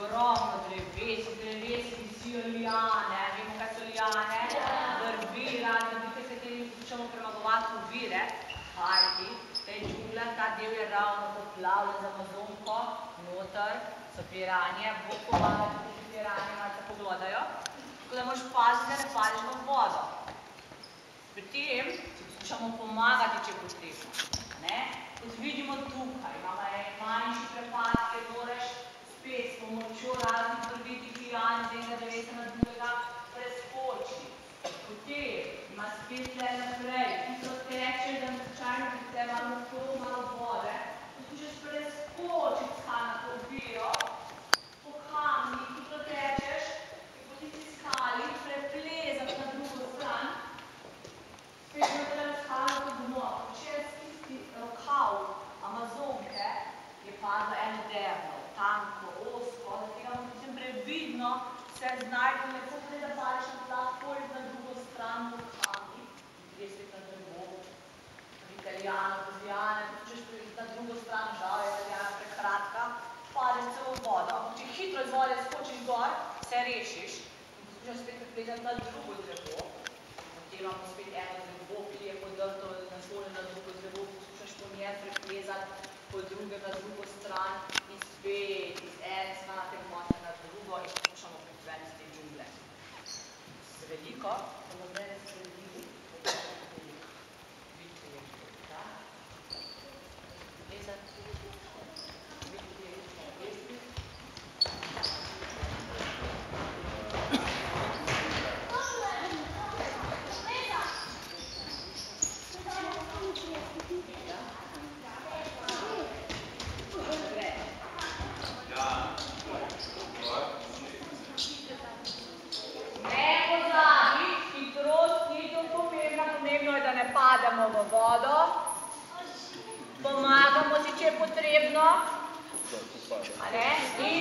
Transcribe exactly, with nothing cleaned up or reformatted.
ogromno dreves, dreves visijo liane, vemo kaj so liane, vrvi, razne bitke, s katerimi poskušamo premagovati ovire, kajti tej džungla, ta del je ravno poplavljen z Amazonko, noter so piranje, bo pomagati, da ti piranje malce poglodajo, tako da moraš paziti, da ne padeš v vodo. Pri tem si poskušamo pomagati, če je potrebno. Kot vidimo tukaj, imamo en manjši prepad, kjer moraš spet s pomočjo raznih vrvitih lian z enega drevesa na drugega preskočiti. Potem ima spet tle naprej, hitro teče, da slučajno pri tle malo okolo, malo vode, poskušaš preskočiti skalnato oviro, po kamni, hitro tečeš in po tisti skali preplezati na drugo stran, spet na tele skalnato dno. Čez tisti rokav Amazonke je padlo eno derno, tanko, ozko, da tega moramo potem previdno se znajti, lepo tudi, da padeš na tla, pojdeš na drugo stran v kamni, gre spet na drevo, pri Italijano, pozijane, poskušaš priti na drugo stran, žal je Italijana prekratka, padeš celo v vodo, če hitro iz vode skočiš gor, se rešiš in poskušaš spet preplezati na drugo drevo, potem imamo spet eno drevo, ki je podrto naslonjeno na drugo drevo, poskušaš po njem preplezati po drugem na drugo stran in spet iz ene skalnate gmote na drugo in poskušamo priti ven iz te džungle. Se veliko, bomo zdaj ne sredili, da je veliko. Vidite je veliko, plezati, vidite je veliko plezati. Padamo v vodo, pomagamo si, če je potrebno, in